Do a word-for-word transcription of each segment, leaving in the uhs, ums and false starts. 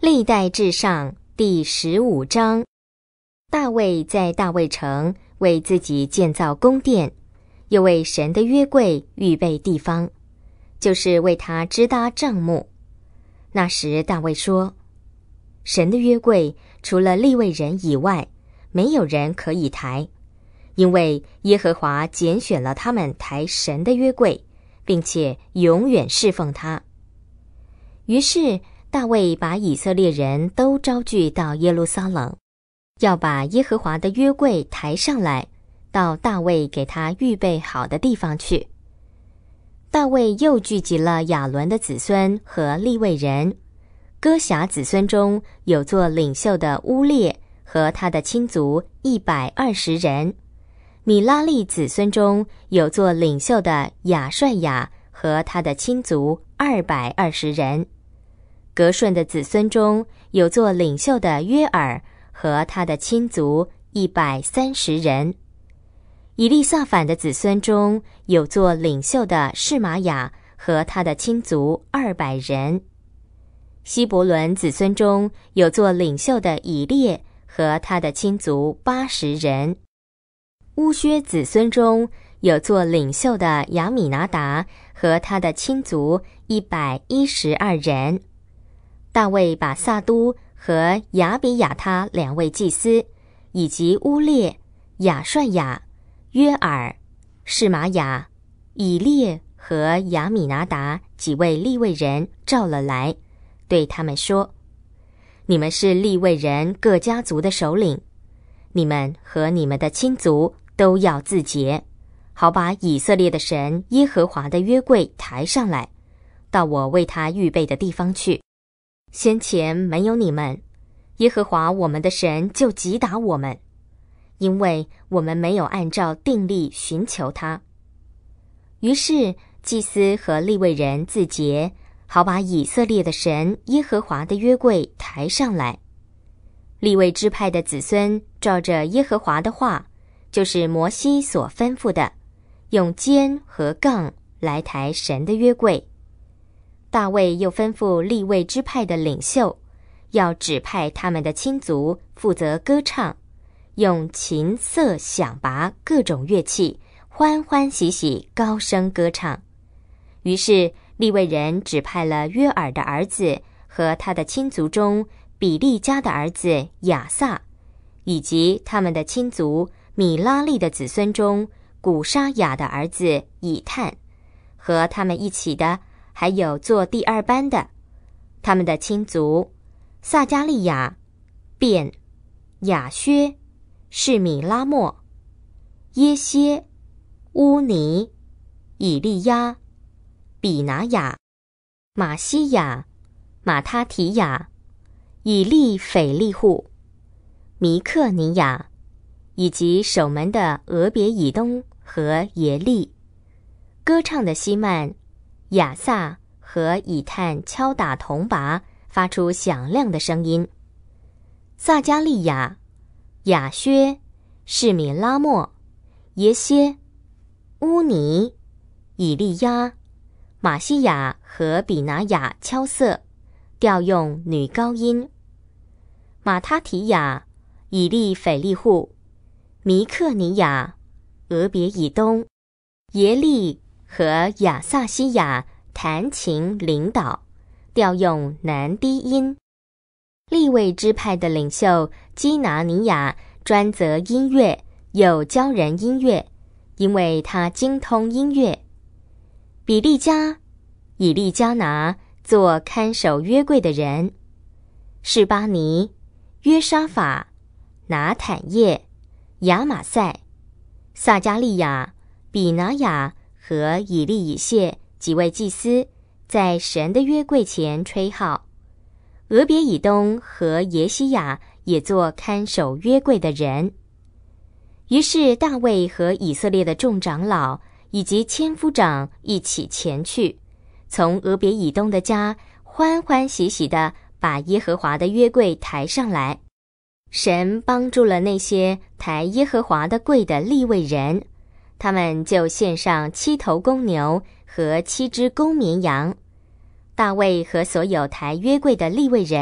历代志上第十五章，大卫在大卫城为自己建造宫殿，又为神的约柜预备地方，就是为他支搭帐幕。那时大卫说，神的约柜除了利未人以外，没有人可以抬，因为耶和华拣选了他们抬神的约柜，并且永远侍奉他。于是大卫把以色列人都招聚到耶路撒冷，要把耶和华的约柜抬上来，到大卫给他预备好的地方去。大卫又聚集了亚伦的子孙和利未人，歌辖子孙中有做领袖的乌列和他的亲族一百二十人，米拉利子孙中有做领袖的亚帅亚和他的亲族二百二十人，革顺的子孙中有做领袖的约珥和他的亲族一百三十人，以利撒反的子孙中有做领袖的示玛雅和他的亲族二百人，希伯伦子孙中有做领袖的以列和他的亲族八十人，乌薛子孙中有做领袖的亚米拿达和他的亲族一百一十二人。大卫把撒都和亚比亚他两位祭司，以及乌列、亚帅亚、约珥、示玛雅、以列和亚米拿达几位利未人召了来，对他们说，你们是利未人各家族的首领，你们和你们的亲族都要自洁，好把以色列的神耶和华的约柜抬上来，到我为他预备的地方去。先前没有你们，耶和华我们的神就击打我们，因为我们没有按照定例寻求他。于是祭司和利未人自洁，好把以色列的神耶和华的约柜抬上来。利未支派的子孙照着耶和华的话，就是摩西所吩咐的，用肩和杠来抬神的约柜。大卫又吩咐利未支派的领袖，要指派他们的亲族负责歌唱，用琴瑟响拔各种乐器，欢欢喜喜高声歌唱。于是利未人指派了约珥的儿子和他的亲族中比利家的儿子亚撒，以及他们的亲族米拉利的子孙中古沙雅的儿子以探，和他们一起的还有做第二班的，他们的亲族撒迦利亚、便、亚薛、示米拉末、耶歇、乌尼、以利亚、比拿雅、马西亚、马他提亚、以利斐利户、弥克尼亚，以及守门的俄别以东和耶利。歌唱的希曼、亚撒和以探敲打铜钹，发出响亮的声音。撒迦利亚、亚薛、示米拉末、耶歇、乌尼、以利亚、马西亚和比拿雅敲瑟，调用女高音。马他提亚、以利斐利户、弥克尼亚、俄别以东、耶利和亚撒西亚弹琴领导，调用男低音。利未支派的领袖基拿尼亚专责音乐，又教人音乐，因为他精通音乐。比利加、以利加拿做看守约柜的人，示巴尼、约沙法、拿坦叶、亚玛赛、撒迦利亚、比拿雅和以利以谢几位祭司在神的约柜前吹号。俄别以东和耶西亚也做看守约柜的人。于是大卫和以色列的众长老以及千夫长一起前去，从俄别以东的家欢欢喜喜地把耶和华的约柜抬上来。神帮助了那些抬耶和华的柜的利未人，他们就献上七头公牛和七只公绵羊。大卫和所有抬约柜的利未人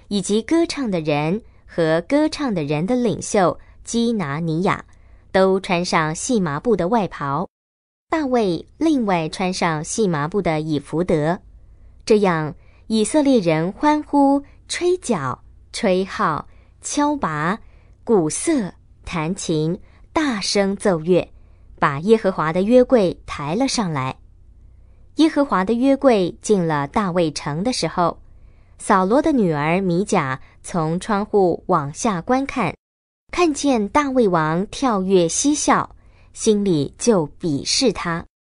以及歌唱的人和歌唱的人的领袖基拿尼亚都穿上细麻布的外袍，大卫另外穿上细麻布的以弗得。这样，以色列人欢呼、吹角、吹号、敲拔、鼓瑟、弹琴，大声奏乐，把耶和华的约柜抬了上来。耶和华的约柜进了大卫城的时候，扫罗的女儿米甲从窗户往下观看，看见大卫王跳跃嬉笑，心里就鄙视他。